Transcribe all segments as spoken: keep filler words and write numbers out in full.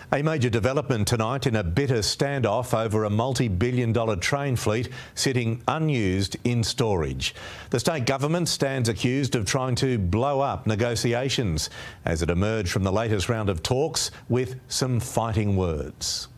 A major development tonight in a bitter standoff over a multi-billion dollar train fleet sitting unused in storage. The state government stands accused of trying to blow up negotiations as it emerged from the latest round of talks with some fighting words.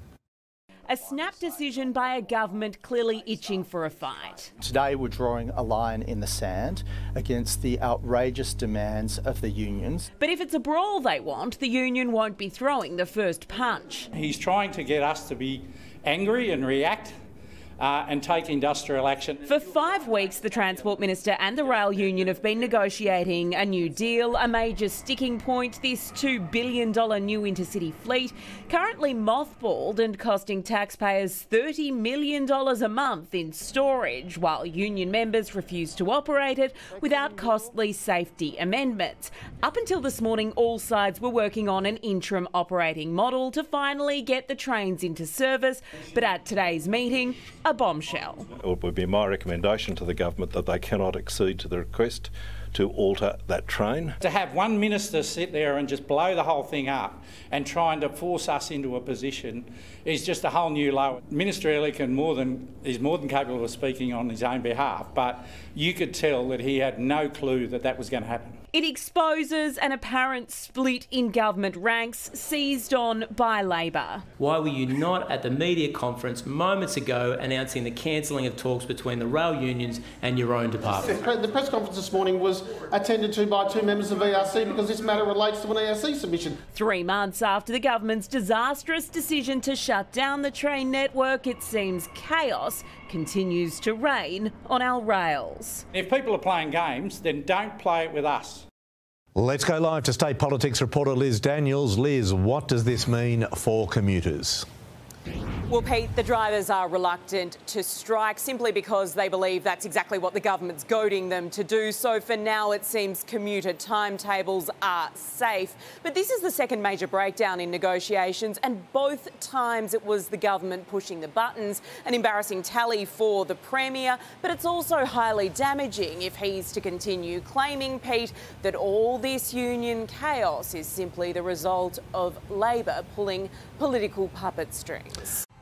A snap decision by a government clearly itching for a fight. Today we're drawing a line in the sand against the outrageous demands of the unions. But if it's a brawl they want, the union won't be throwing the first punch. He's trying to get us to be angry and react Uh, and take industrial action. For five weeks, the Transport Minister and the Rail Union have been negotiating a new deal, a major sticking point, this two billion dollar new intercity fleet, currently mothballed and costing taxpayers thirty million dollars a month in storage, while union members refuse to operate it without costly safety amendments. Up until this morning, all sides were working on an interim operating model to finally get the trains into service, but at today's meeting, a bombshell. It would be my recommendation to the government that they cannot accede to the request to alter that train. To have one minister sit there and just blow the whole thing up and trying to force us into a position is just a whole new low. Minister Elliott can more than, is more than capable of speaking on his own behalf, but you could tell that he had no clue that that was going to happen. It exposes an apparent split in government ranks seized on by Labor. Why were you not at the media conference moments ago announcing the cancelling of talks between the rail unions and your own department? The press conference this morning was attended to by two members of E R C because this matter relates to an E R C submission. Three months after the government's disastrous decision to shut down the train network, it seems chaos continues to reign on our rails. If people are playing games, then don't play it with us. Let's go live to state politics reporter Liz Daniels. Liz, what does this mean for commuters? Well, Pete, the drivers are reluctant to strike simply because they believe that's exactly what the government's goading them to do. So for now, it seems commuter timetables are safe. But this is the second major breakdown in negotiations, and both times it was the government pushing the buttons. An embarrassing tally for the Premier, but it's also highly damaging if he's to continue claiming, Pete, that all this union chaos is simply the result of Labor pulling political puppet strings.